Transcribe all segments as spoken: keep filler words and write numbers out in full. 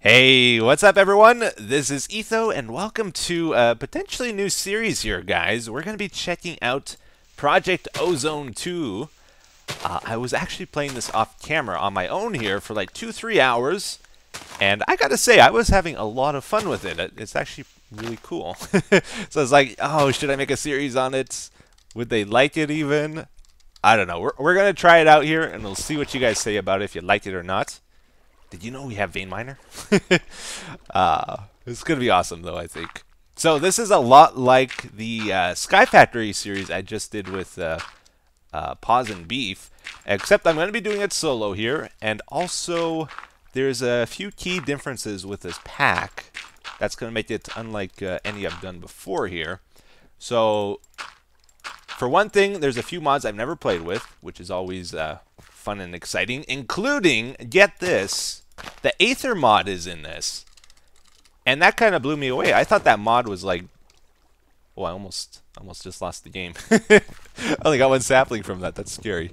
Hey, what's up everyone? This is Etho and welcome to a potentially new series here, guys. We're going to be checking out Project Ozone two. Uh, I was actually playing this off camera on my own here for like two, three hours. And I gotta say, I was having a lot of fun with it. It's actually really cool. So it's like, oh, should I make a series on it? Would they like it even? I don't know. We're, we're going to try it out here and we'll see what you guys say about it, if you like it or not. Did you know we have Vein Miner? uh, it's going to be awesome, though, I think. So this is a lot like the uh, Sky Factory series I just did with uh, uh, Paws and Beef, except I'm going to be doing it solo here, and also there's a few key differences with this pack that's going to make it unlike uh, any I've done before here. So, for one thing, there's a few mods I've never played with, which is always uh, fun and exciting, including, get this, the Aether mod is in this. And that kind of blew me away. I thought that mod was like... Oh, I almost almost just lost the game. I only got one sapling from that. That's scary.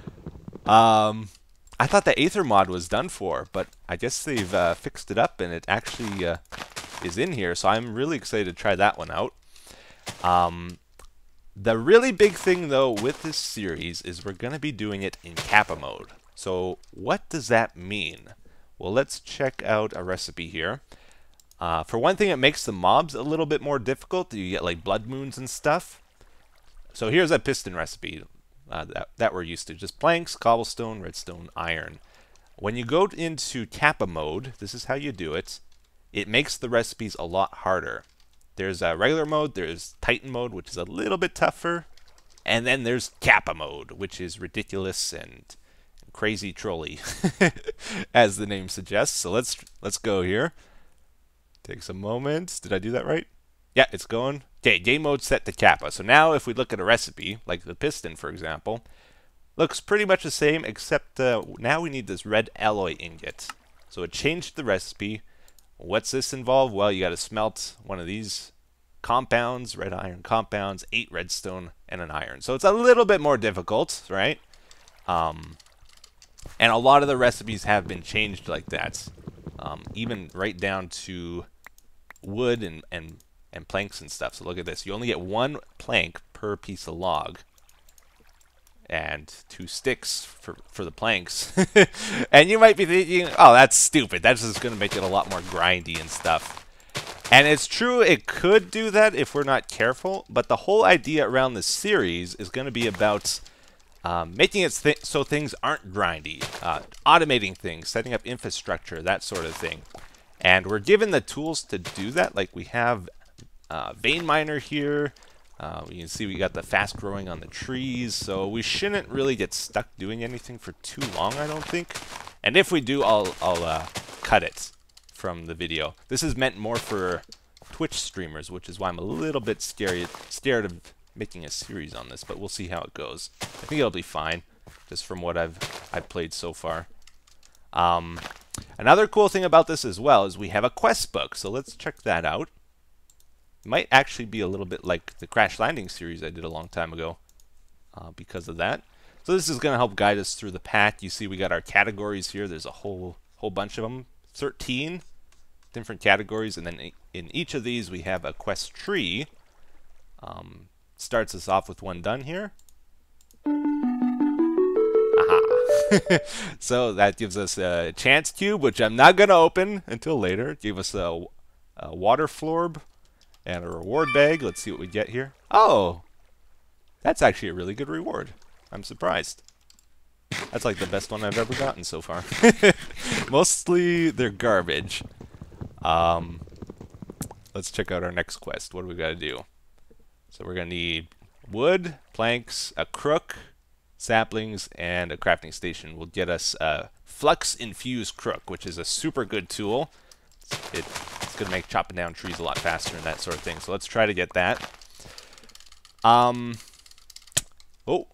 Um, I thought the Aether mod was done for, but I guess they've uh, fixed it up and it actually uh, is in here. So I'm really excited to try that one out. Um, the really big thing, though, with this series is we're going to be doing it in Kappa mode. So what does that mean? Well, let's check out a recipe here. Uh, for one thing, it makes the mobs a little bit more difficult. You get like blood moons and stuff. So here's a piston recipe uh, that, that we're used to. Just planks, cobblestone, redstone, iron. When you go into Kappa mode, this is how you do it. It makes the recipes a lot harder. There's a regular mode, there's Titan mode, which is a little bit tougher. And then there's Kappa mode, which is ridiculous and crazy trolly, as the name suggests. So let's let's go here. Takes a moment. Did I do that right? Yeah, it's going. Okay, game mode set to Kappa. So now if we look at a recipe, like the piston, for example, looks pretty much the same, except uh, now we need this red alloy ingot. So it changed the recipe. What's this involve? Well, you got to smelt one of these compounds, red iron compounds, eight redstone, and an iron. So it's a little bit more difficult, right? Um, and a lot of the recipes have been changed like that. Um, even right down to wood and, and, and planks and stuff. So look at this. You only get one plank per piece of log. And two sticks for, for the planks. And you might be thinking, oh, that's stupid. That's just going to make it a lot more grindy and stuff. And it's true, it could do that if we're not careful. But the whole idea around this series is going to be about um, making it th so things aren't grindy. Uh, automating things, setting up infrastructure, that sort of thing. And we're given the tools to do that. Like we have uh, Vein Miner here. Uh, you can see we got the fast growing on the trees, so we shouldn't really get stuck doing anything for too long, I don't think. And if we do, I'll, I'll uh, cut it from the video. This is meant more for Twitch streamers, which is why I'm a little bit scared, scared of making a series on this, but we'll see how it goes. I think it'll be fine, just from what I've, I've played so far. Um, another cool thing about this as well is we have a quest book, so let's check that out. Might actually be a little bit like the Crash Landing series I did a long time ago uh, because of that. So this is going to help guide us through the pack. You see we got our categories here. There's a whole whole bunch of them. thirteen different categories, and then in each of these we have a quest tree. Um, starts us off with one done here. Aha. So that gives us a chance cube, which I'm not going to open until later. Give us a, a water florb. And a reward bag. Let's see what we get here. Oh! That's actually a really good reward. I'm surprised. That's like the best one I've ever gotten so far. Mostly they're garbage. Um, let's check out our next quest. What do we got to do? So we're going to need wood, planks, a crook, saplings, and a crafting station. Will get us a flux infused crook, which is a super good tool. It, it's going to make chopping down trees a lot faster and that sort of thing. So let's try to get that. Um. Oh.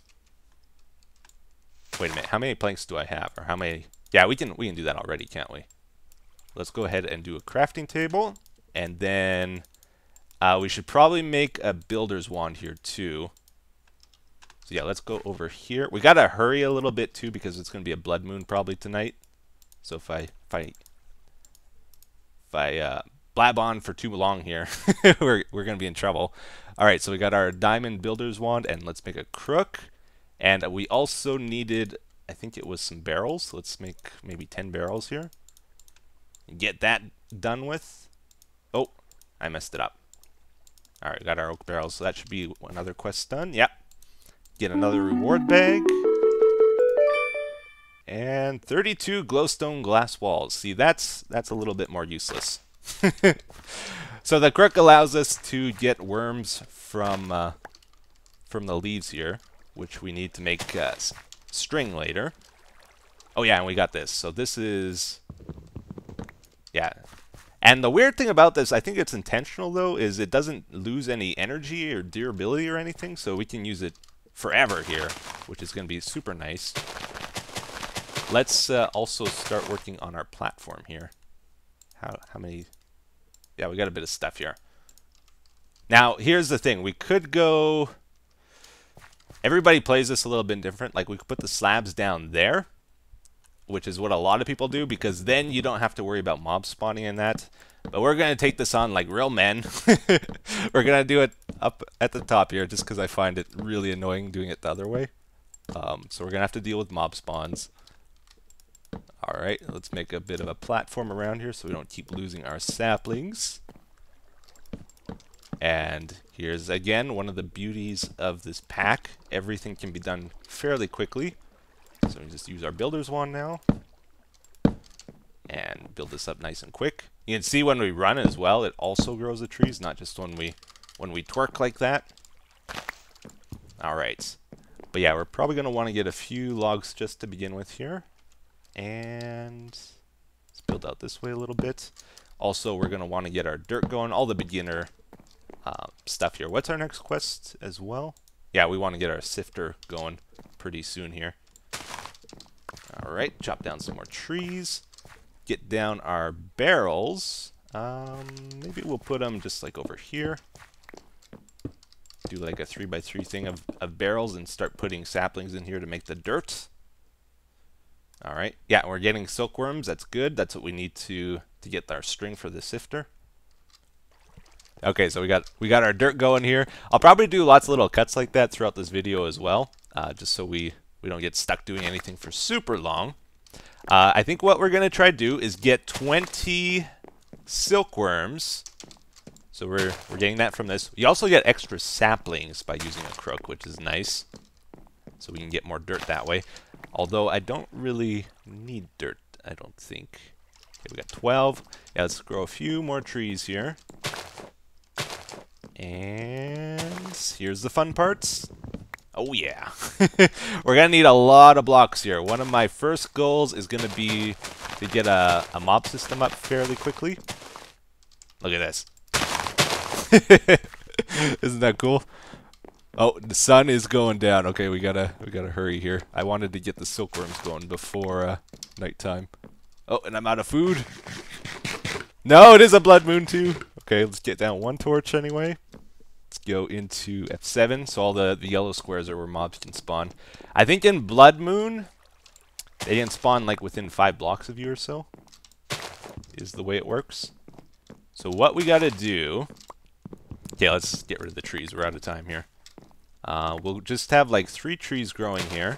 Wait a minute. How many planks do I have? Or how many? Yeah, we can we can do that already, can't we? Let's go ahead and do a crafting table, and then uh, we should probably make a builder's wand here too. So yeah, let's go over here. We gotta hurry a little bit too because it's gonna be a blood moon probably tonight. So if I if I if I uh, blab on for too long here, we're, we're going to be in trouble. All right, so we got our diamond builder's wand, and let's make a crook. And we also needed, I think it was some barrels. Let's make maybe ten barrels here. Get that done with. Oh, I messed it up. All right, got our oak barrels, so that should be another quest done. Yep. Get another reward bag. And thirty-two glowstone glass walls. See, that's that's a little bit more useless. So the crook allows us to get worms from uh, from the leaves here, which we need to make uh, string later. Oh yeah, and we got this. So this is, yeah. And the weird thing about this, I think it's intentional though, is it doesn't lose any energy or durability or anything, so we can use it forever here, which is going to be super nice. Let's uh, also start working on our platform here. How, how many? Yeah, we got a bit of stuff here. Now, here's the thing. We could go... Everybody plays this a little bit different. Like, we could put the slabs down there, which is what a lot of people do, because then you don't have to worry about mob spawning in that. But we're going to take this on like real men. We're going to do it up at the top here, just because I find it really annoying doing it the other way. Um, so we're going to have to deal with mob spawns. Alright, let's make a bit of a platform around here so we don't keep losing our saplings. And here's again one of the beauties of this pack. Everything can be done fairly quickly. So we just use our builder's wand now. And build this up nice and quick. You can see when we run as well, it also grows the trees, not just when we when we twerk like that. Alright. But yeah, we're probably going to want to get a few logs just to begin with here. And let's build out this way a little bit. Also, we're going to want to get our dirt going, all the beginner uh, stuff here. What's our next quest as well? Yeah, we want to get our sifter going pretty soon here. Alright, chop down some more trees. Get down our barrels. Um, maybe we'll put them just like over here. Do like a three by three thing of, of barrels and start putting saplings in here to make the dirt. Alright, yeah, we're getting silkworms. That's good. That's what we need to to get our string for the sifter. Okay, so we got we got our dirt going here. I'll probably do lots of little cuts like that throughout this video as well, uh, just so we we don't get stuck doing anything for super long. Uh, I think what we're gonna try to do is get twenty silkworms. So we're we're getting that from this. You also get extra saplings by using a crook, which is nice. So we can get more dirt that way. Although I don't really need dirt, I don't think. Okay, we got twelve. Yeah, let's grow a few more trees here. And here's the fun parts. Oh yeah. We're going to need a lot of blocks here. One of my first goals is going to be to get a, a mob system up fairly quickly. Look at this. Isn't that cool? Oh, the sun is going down. Okay, we gotta we gotta hurry here. I wanted to get the silkworms going before uh, nighttime. Oh, and I'm out of food. No, it is a blood moon too. Okay, let's get down one torch anyway. Let's go into F seven, so all the, the yellow squares are where mobs can spawn. I think in Blood Moon, they can spawn like within five blocks of you or so, is the way it works. So what we gotta do... Okay, let's get rid of the trees. We're out of time here. Uh, we'll just have like three trees growing here.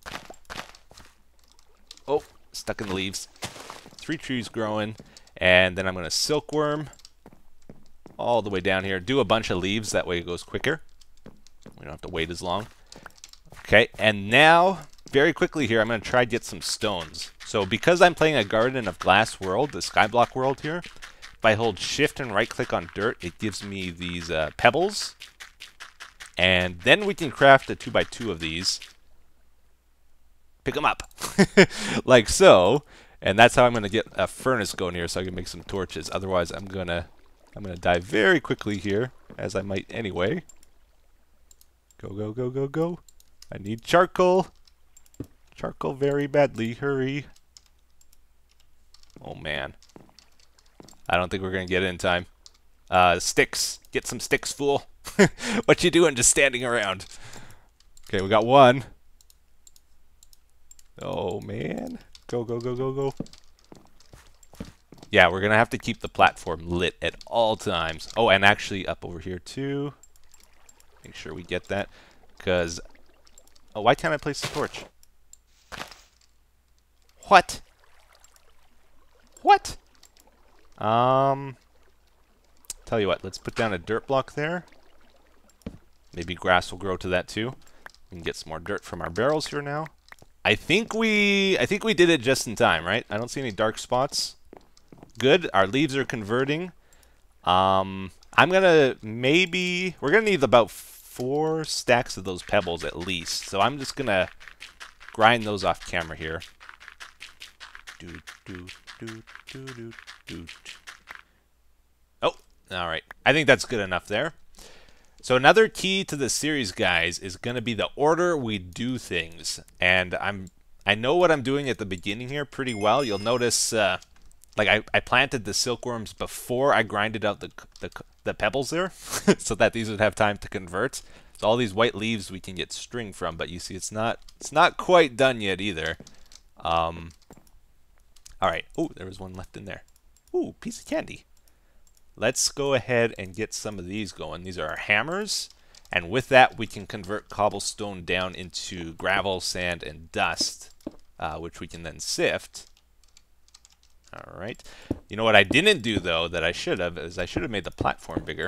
Oh, stuck in the leaves. Three trees growing, and then I'm going to silkworm all the way down here. Do a bunch of leaves, that way it goes quicker. We don't have to wait as long. Okay, and now, very quickly here, I'm going to try to get some stones. So because I'm playing a Garden of Glass world, the Skyblock world here, if I hold shift and right click on dirt, it gives me these uh, pebbles. And then we can craft a two by two of these. Pick them up. Like so. And that's how I'm going to get a furnace going here so I can make some torches. Otherwise, I'm going to I'm going to die very quickly here, as I might anyway. Go, go, go, go, go. I need charcoal. Charcoal very badly. Hurry. Oh, man. I don't think we're going to get it in time. Uh, sticks. Get some sticks, fool. What you doing just standing around? Okay, we got one. Oh, man. Go, go, go, go, go. Yeah, we're going to have to keep the platform lit at all times. Oh, and actually up over here too. Make sure we get that. Because... Oh, why can't I place the torch? What? What? Um... Tell you what, let's put down a dirt block there. Maybe grass will grow to that too. We can get some more dirt from our barrels here now. I think we I think we did it just in time, right? I don't see any dark spots. Good. Our leaves are converting. Um, I'm gonna maybe we're gonna need about four stacks of those pebbles at least. So I'm just gonna grind those off camera here. Do do do do do do. Oh, all right. I think that's good enough there. So another key to the series, guys, is going to be the order we do things. And I'm I know what I'm doing at the beginning here pretty well. You'll notice, uh, like I, I planted the silkworms before I grinded out the the, the pebbles there, so that these would have time to convert. So all these white leaves we can get string from, but you see it's not it's not quite done yet either. Um. All right. Oh, there was one left in there. Ooh, piece of candy. Let's go ahead and get some of these going. These are our hammers. And with that, we can convert cobblestone down into gravel, sand, and dust, uh, which we can then sift. All right. You know what I didn't do, though, that I should have, is I should have made the platform bigger.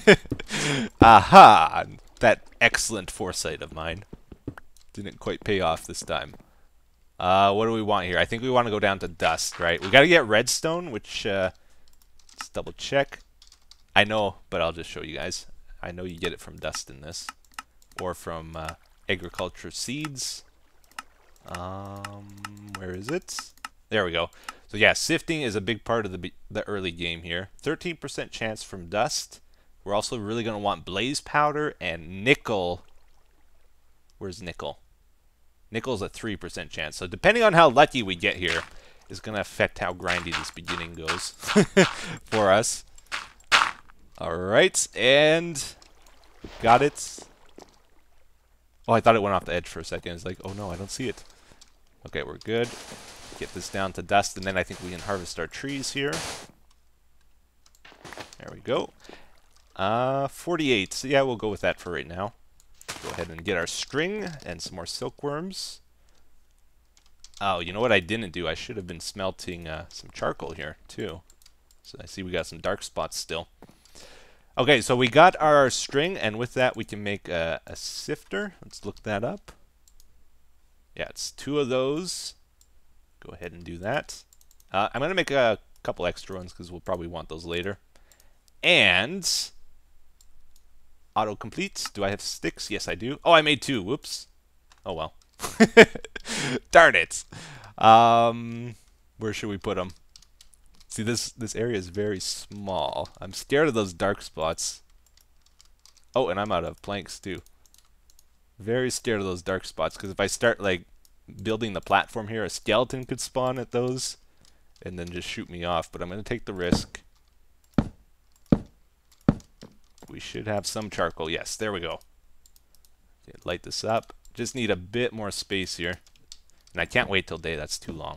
Aha! That excellent foresight of mine. Didn't quite pay off this time. Uh, what do we want here? I think we want to go down to dust, right? We got to get redstone, which... Uh, Let's double check. I know, but I'll just show you guys. I know you get it from dust in this, or from uh, agriculture seeds. Um, where is it? There we go. So yeah, sifting is a big part of the be the early game here. thirteen percent chance from dust. We're also really going to want blaze powder and nickel. Where's nickel? Nickel's a three percent chance. So depending on how lucky we get here, is going to affect how grindy this beginning goes for us. Alright, and got it. Oh, I thought it went off the edge for a second. It's like, oh no, I don't see it. Okay, we're good. Get this down to dust, and then I think we can harvest our trees here. There we go. Uh, forty-eight. So yeah, we'll go with that for right now. Go ahead and get our string and some more silkworms. Oh, you know what I didn't do? I should have been smelting uh, some charcoal here, too. So I see we got some dark spots still. Okay, so we got our string, and with that we can make a, a sifter. Let's look that up. Yeah, it's two of those. Go ahead and do that. Uh, I'm going to make a couple extra ones because we'll probably want those later. And... autocomplete. Do I have sticks? Yes, I do. Oh, I made two. Whoops. Oh, well. Darn it. Um, where should we put them? See, this this area is very small. I'm scared of those dark spots. Oh, and I'm out of planks too. Very scared of those dark spots because if I start like building the platform here, a skeleton could spawn at those and then just shoot me off. But I'm going to take the risk. We should have some charcoal. Yes, there we go. Okay, light this up. Just need a bit more space here. And I can't wait till day. That's too long.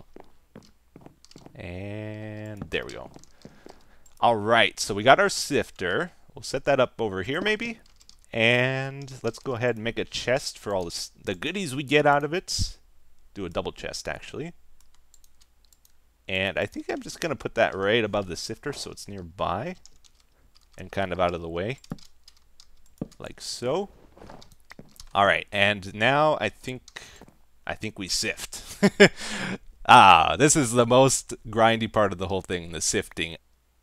And there we go. Alright, so we got our sifter. We'll set that up over here maybe. And let's go ahead and make a chest for all the, the goodies we get out of it. Do a double chest, actually. And I think I'm just going to put that right above the sifter so it's nearby. And kind of out of the way. Like so. Alright, and now I think I think we sift. Ah, this is the most grindy part of the whole thing, the sifting.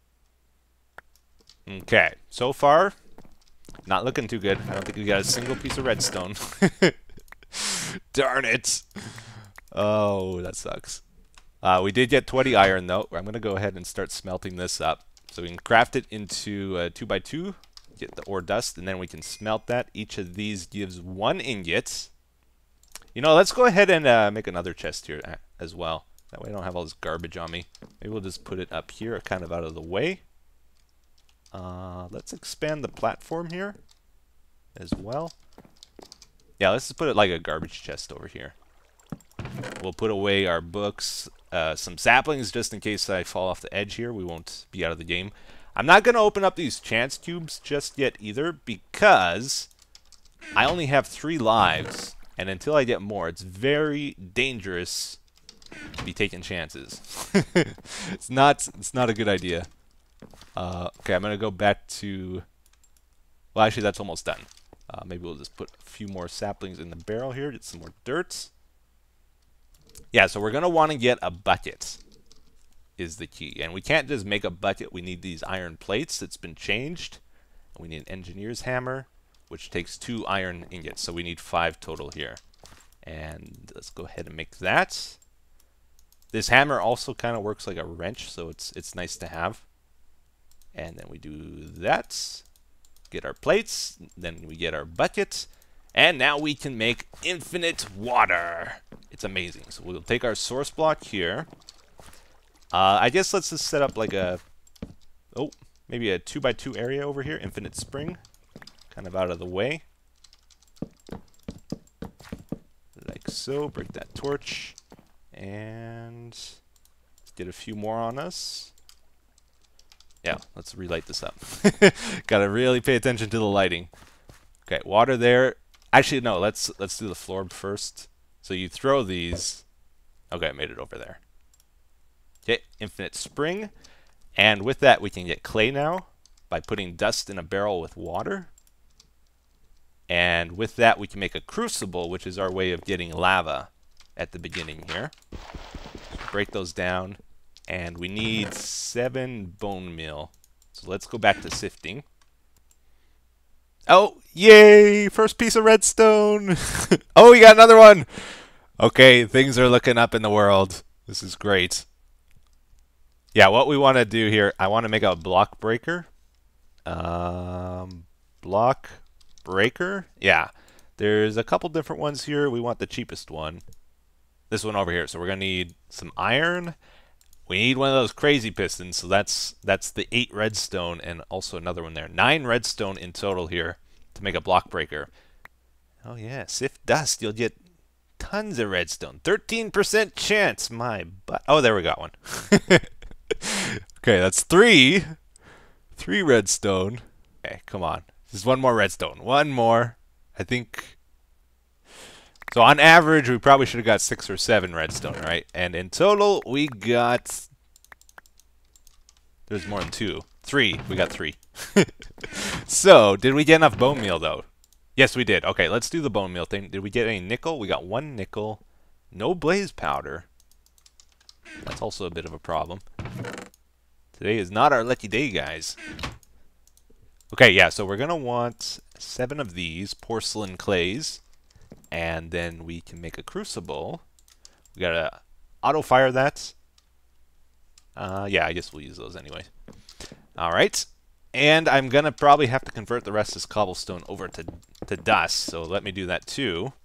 Okay, so far, not looking too good. I don't think we got a single piece of redstone. Darn it. Oh, that sucks. Uh, we did get twenty iron, though. I'm going to go ahead and start smelting this up. So we can craft it into a two by two. Get the ore dust, and then we can smelt that. Each of these gives one ingot. You know, let's go ahead and uh, make another chest here as well. That way I don't have all this garbage on me. Maybe we'll just put it up here, kind of out of the way. Uh, let's expand the platform here as well. Yeah, let's just put it like a garbage chest over here. We'll put away our books, uh, some saplings just in case I fall off the edge here. We won't be out of the game. I'm not going to open up these chance cubes just yet either because I only have three lives. And until I get more, it's very dangerous to be taking chances. it's not it's not a good idea. Uh, okay, I'm going to go back to... Well, actually, that's almost done. Uh, maybe we'll just put a few more saplings in the barrel here, get some more dirt. Yeah, so we're going to want to get a bucket is the key. And we can't just make a bucket. We need these iron plates. It's been changed. We need an engineer's hammer, which takes two iron ingots. So we need five total here. And let's go ahead and make that. This hammer also kind of works like a wrench, so it's it's nice to have. And then we do that. Get our plates. Then we get our bucket. And now we can make infinite water. It's amazing. So we'll take our source block here. Uh, I guess let's just set up like a, oh, maybe a two by two area over here. Infinite spring. Kind of out of the way. Like so. Break that torch. And get a few more on us. Yeah, let's relight this up. Gotta really pay attention to the lighting. Okay, water there. Actually, no, let's let's do the floor first. So you throw these. Okay, I made it over there. Okay, infinite spring. And with that, we can get clay now by putting dust in a barrel with water. And with that, we can make a crucible, which is our way of getting lava at the beginning here. Break those down. And we need seven bone meal. So let's go back to sifting. Oh, yay! First piece of redstone! Oh, we got another one! Okay, things are looking up in the world. This is great. Yeah, what we want to do here, I want to make a block breaker. Um, block breaker? Yeah. There's a couple different ones here. We want the cheapest one. This one over here. So we're going to need some iron. We need one of those crazy pistons, so that's that's the eight redstone and also another one there. Nine redstone in total here to make a block breaker. Oh yeah, sift dust, you'll get tons of redstone. thirteen percent chance, my butt. Oh, there we got one. Okay, that's three. Three redstone. Okay, come on. Just one more redstone. One more. I think... So on average, we probably should have got six or seven redstone, right? And in total, we got... There's more than two. Three. We got three. So, did we get enough bone meal, though? Yes, we did. Okay, let's do the bone meal thing. Did we get any nickel? We got one nickel. No blaze powder. That's also a bit of a problem. Today is not our lucky day, guys. Okay, yeah, so we're going to want seven of these porcelain clays. And then we can make a crucible. We gotta auto fire that. Uh, yeah, I guess we'll use those anyway. Alright. And I'm gonna probably have to convert the rest of this cobblestone over to, to dust. So let me do that too.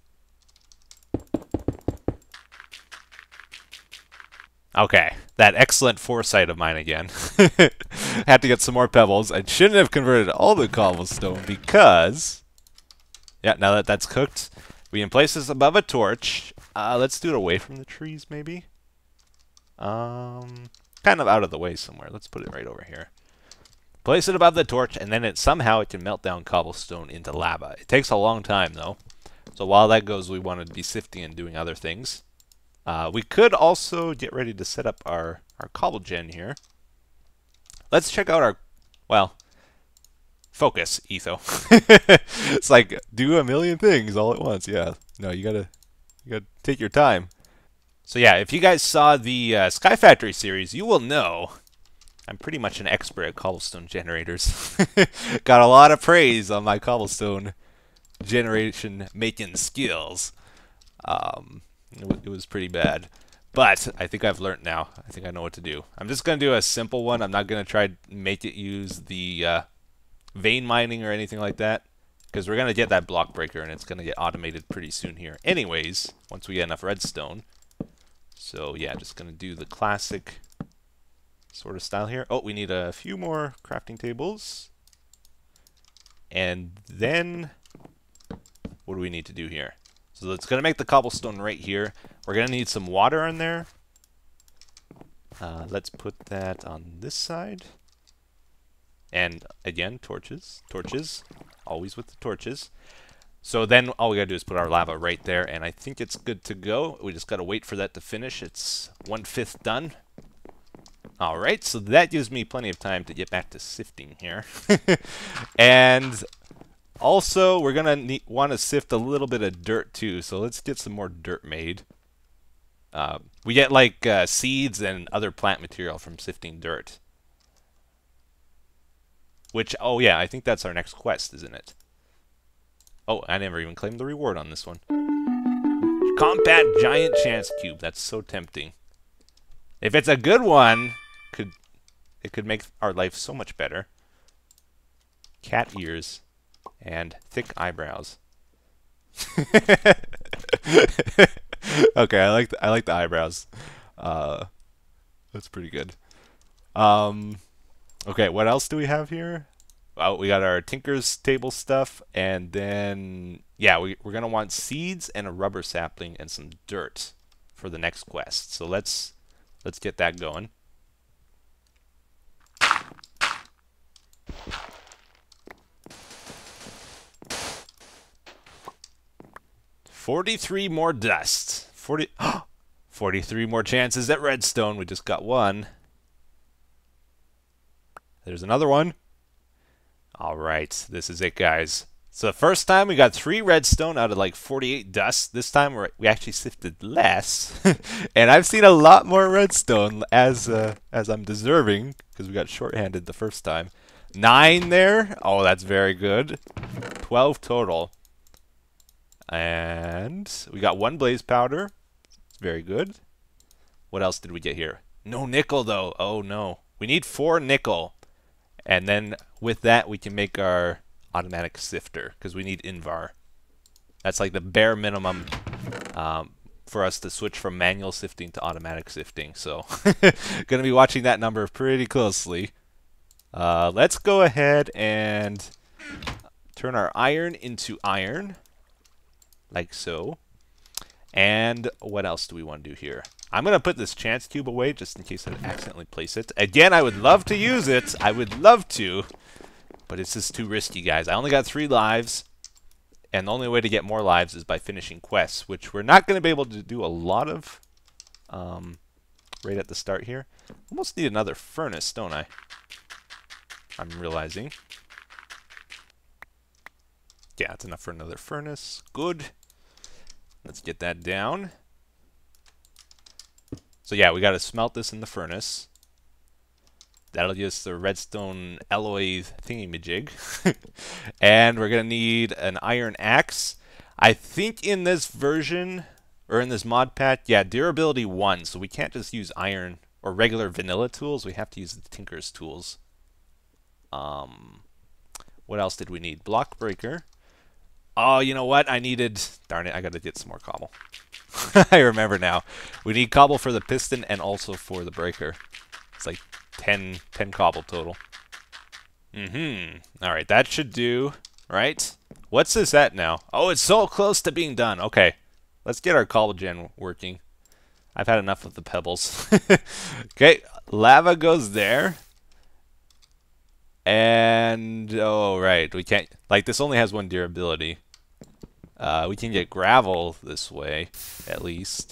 Okay. That excellent foresight of mine again. Had to get some more pebbles. I shouldn't have converted all the cobblestone because... Yeah, now that that's cooked... We can place this above a torch. Uh, let's do it away from the trees, maybe. Um, kind of out of the way somewhere. Let's put it right over here. Place it above the torch, and then it somehow it can melt down cobblestone into lava. It takes a long time, though. So while that goes, we want to be sifting and doing other things. Uh, we could also get ready to set up our, our cobble gen here. Let's check out our... Well... Focus, Etho. It's like do a million things all at once. Yeah. No, you gotta you gotta take your time. So yeah, if you guys saw the uh, Sky Factory series, you will know I'm pretty much an expert at cobblestone generators. Got a lot of praise on my cobblestone generation making skills. Um, it, w it was pretty bad, but I think I've learned now. I think I know what to do. I'm just gonna do a simple one. I'm not gonna try to make it use the uh, vein mining or anything like that, because we're going to get that block breaker and it's going to get automated pretty soon here anyways, once we get enough redstone. So yeah, just going to do the classic sort of style here. Oh, we need a few more crafting tables. And then what do we need to do here? So it's going to make the cobblestone right here. We're going to need some water in there. Uh, let's put that on this side. And again, torches. Torches. Always with the torches. So then all we got to do is put our lava right there. And I think it's good to go. We just got to wait for that to finish. It's one-fifth done. Alright, so that gives me plenty of time to get back to sifting here. And also, we're going to want to sift a little bit of dirt too. So let's get some more dirt made. Uh, we get like uh, seeds and other plant material from sifting dirt. Which, oh yeah, I think that's our next quest, isn't it? Oh, I never even claimed the reward on this one. Compact Giant Chance Cube. That's so tempting. If it's a good one, could it could make our life so much better. Cat ears and thick eyebrows. Okay, I like the, I like the eyebrows. Uh, that's pretty good. Um, okay, what else do we have here? Oh, we got our Tinker's Table stuff, and then yeah, we we're gonna want seeds and a rubber sapling and some dirt for the next quest. So let's let's get that going. forty-three more dust. forty, forty-three more chances at redstone. We just got one. There's another one. All right, this is it, guys. So the first time we got three redstone out of like forty-eight dust. This time we're, we actually sifted less. And I've seen a lot more redstone as uh, as I'm deserving because we got shorthanded the first time. Nine there. Oh, that's very good. twelve total. And we got one blaze powder. Very good. What else did we get here? No nickel, though. Oh, no. We need four nickel. And then with that, we can make our automatic sifter because we need Invar. That's like the bare minimum um, for us to switch from manual sifting to automatic sifting. So going to be watching that number pretty closely. Uh, let's go ahead and turn our iron into iron. Like so. And what else do we want to do here? I'm going to put this chance cube away just in case I accidentally place it. Again, I would love to use it. I would love to. But it's just too risky, guys. I only got three lives. And the only way to get more lives is by finishing quests, which we're not going to be able to do a lot of um, right at the start here. Almost need another furnace, don't I? I'm realizing. Yeah, it's enough for another furnace. Good. Let's get that down. So yeah, we got to smelt this in the furnace. That'll give us the redstone alloy thingy-majig. And we're going to need an iron axe. I think in this version, or in this mod pack, yeah, durability one. So we can't just use iron or regular vanilla tools. We have to use the Tinker's tools. Um, what else did we need? Block breaker. Oh, you know what? I needed... Darn it, I gotta get some more cobble. I remember now. We need cobble for the piston and also for the breaker. It's like ten, ten cobble total. Mm-hmm. Alright, that should do. Right? What's this at now? Oh, it's so close to being done. Okay. Let's get our cobble gen working. I've had enough of the pebbles. Okay, lava goes there. And... Oh, right. We can't... Like, this only has one durability. Uh, we can get gravel this way, at least.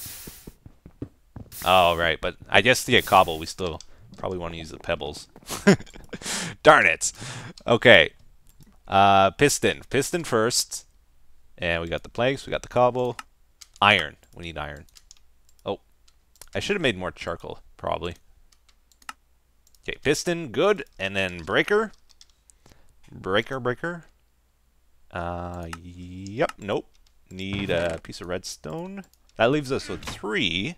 Oh, right, but I guess to get cobble, we still probably want to use the pebbles. Darn it! Okay. Uh, piston. Piston first. And we got the planks, we got the cobble. Iron. We need iron. Oh. I should have made more charcoal, probably. Okay, piston, good. And then breaker. Breaker, breaker. Uh, yep, nope. Need a piece of redstone. That leaves us with three.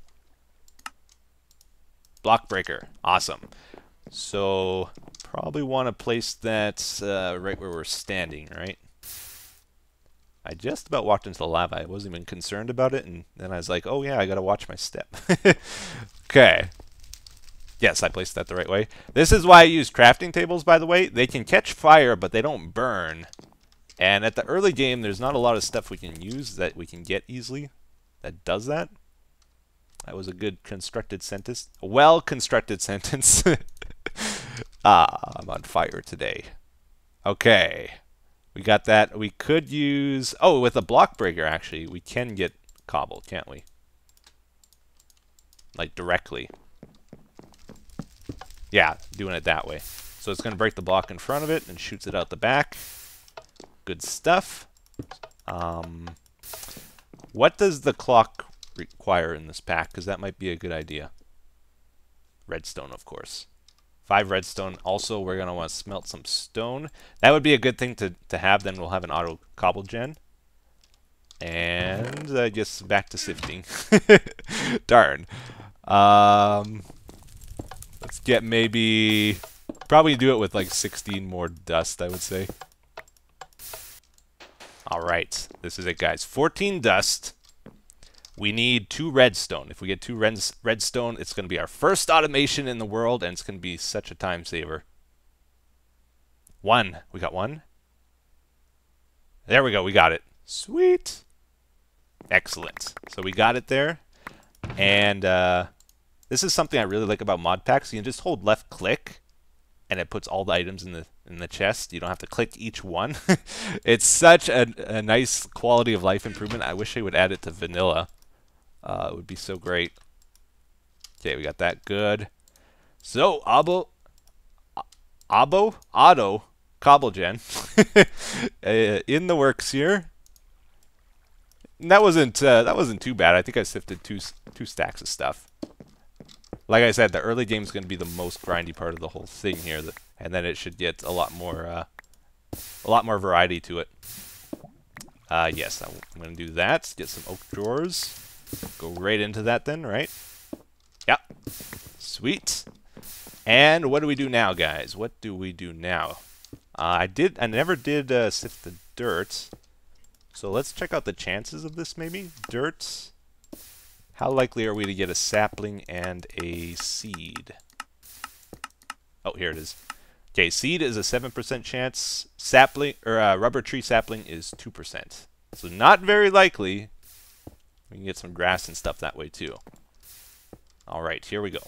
Block breaker. Awesome. So, probably want to place that uh, right where we're standing, right? I just about walked into the lava. I wasn't even concerned about it, and then I was like, oh yeah, I gotta watch my step. Okay. Yes, I placed that the right way. This is why I use crafting tables, by the way. They can catch fire, but they don't burn. And at the early game, there's not a lot of stuff we can use that we can get easily that does that. That was a good constructed sentence. A well-constructed sentence. Ah, I'm on fire today. Okay. We got that. We could use... Oh, with a block breaker, actually, we can get cobble, can't we? Like, directly. Yeah, doing it that way. So it's going to break the block in front of it and shoots it out the back. Good stuff. Um, what does the clock require in this pack? Because that might be a good idea. Redstone, of course. Five redstone. Also, we're going to want to smelt some stone. That would be a good thing to, to have. Then we'll have an auto cobble gen. And I uh, guess back to sifting. Darn. Um, let's get maybe... Probably do it with like sixteen more dust, I would say. Alright. This is it, guys. fourteen dust. We need two redstone. If we get two red redstone, it's going to be our first automation in the world, and it's going to be such a time saver. One. We got one. There we go. We got it. Sweet. Excellent. So we got it there. And uh, this is something I really like about mod packs. You can just hold left click, and it puts all the items in the in the chest. You don't have to click each one. It's such a, a nice quality of life improvement. I wish they would add it to vanilla. Uh, it would be so great. Okay, we got that. Good. So, Abo, Abo, Auto, Cobble Gen, uh, in the works here. And that wasn't uh, that wasn't too bad. I think I sifted two two stacks of stuff. Like I said, the early game is going to be the most grindy part of the whole thing here, and then it should get a lot more uh, a lot more variety to it. Uh, yes, I'm going to do that. Get some oak drawers. Go right into that then, right? Yep. Sweet. And what do we do now, guys? What do we do now? Uh, I did. I never did uh, sift the dirt. So let's check out the chances of this, maybe. Dirt. How likely are we to get a sapling and a seed? Oh, here it is. Okay, seed is a seven percent chance. Sapling, or uh, rubber tree sapling is two percent. So not very likely. We can get some grass and stuff that way too. Alright, here we go.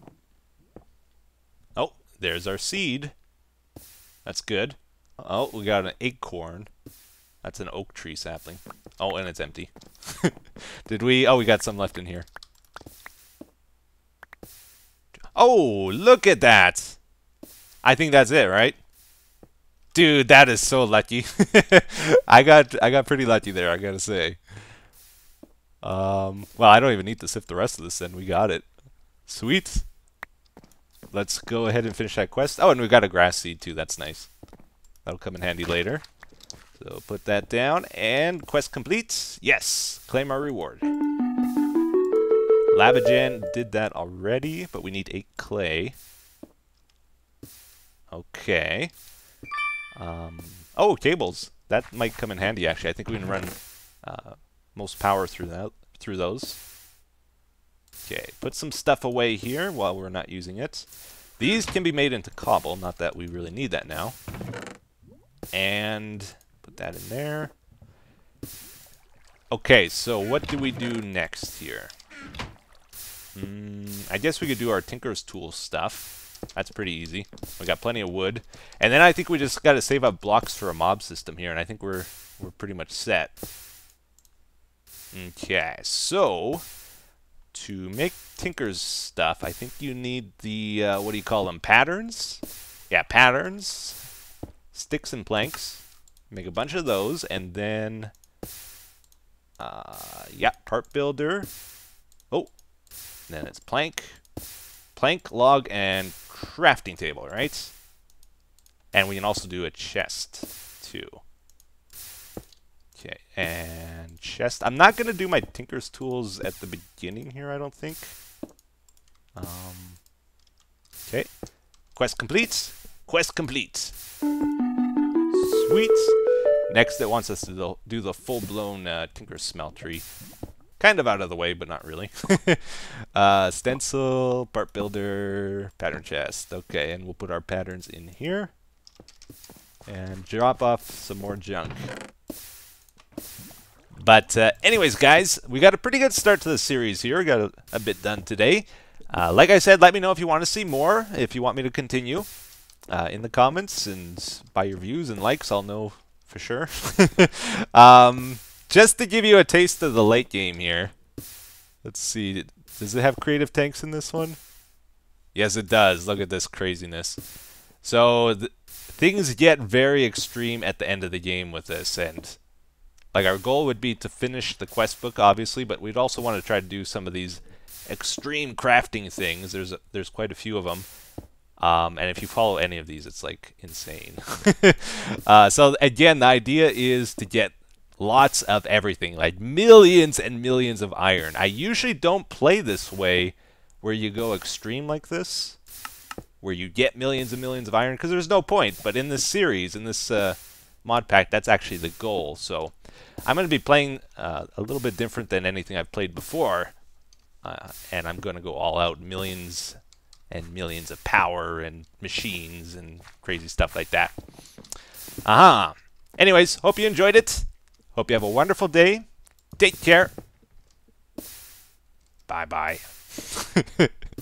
Oh, there's our seed. That's good. Oh, we got an acorn. That's an oak tree sapling. Oh, and it's empty. Did we? Oh, we got some left in here. Oh, look at that. I think that's it, right? Dude, that is so lucky. I got I got pretty lucky there, I gotta say. Um, well, I don't even need to sift the rest of this then. We got it. Sweet. Let's go ahead and finish that quest. Oh, and we got a grass seed too. That's nice. That'll come in handy later. So put that down, and quest complete. Yes, claim our reward. Lavagen did that already, but we need eight clay. Okay. Um, oh, cables. That might come in handy, actually. I think we can run uh, most power through that through those. Okay, put some stuff away here while we're not using it. These can be made into cobble, not that we really need that now. And put that in there. Okay, so what do we do next here? Mm, I guess we could do our Tinker's Tool stuff. That's pretty easy. We got plenty of wood. And then I think we just got to save up blocks for a mob system here, and I think we're we're pretty much set. Okay, so to make Tinker's stuff, I think you need the, uh, what do you call them, patterns? Yeah, patterns. Sticks and planks. Make a bunch of those, and then, uh, yeah, part builder. Oh, then it's plank. Plank, log, and crafting table, right? And we can also do a chest, too. Okay, and chest. I'm not going to do my Tinker's Tools at the beginning here, I don't think. Um, okay. Quest complete. Quest complete. Sweet. Next, it wants us to do the full-blown uh, Tinker Smeltery. Kind of out of the way, but not really. uh, stencil, part builder, pattern chest. Okay, and we'll put our patterns in here. and drop off some more junk. But uh, anyways, guys, we got a pretty good start to the series here. We got a, a bit done today. Uh, like I said, let me know if you want to see more, if you want me to continue uh, in the comments, and by your views and likes, I'll know for sure. um, just to give you a taste of the late game here. Let's see. Does it have creative tanks in this one? Yes, it does. Look at this craziness. So th things get very extreme at the end of the game with this, and like our goal would be to finish the quest book, obviously, but we'd also want to try to do some of these extreme crafting things. There's a, there's quite a few of them, um, and if you follow any of these, it's like insane. uh, so again, the idea is to get lots of everything, like millions and millions of iron. I usually don't play this way, where you go extreme like this, where you get millions and millions of iron, because there's no point. But in this series, in this uh, mod pack, that's actually the goal. So I'm going to be playing uh, a little bit different than anything I've played before, uh, and I'm going to go all out, millions and millions of power and machines and crazy stuff like that. Aha. Uh-huh. Anyways, hope you enjoyed it. Hope you have a wonderful day. Take care. Bye-bye.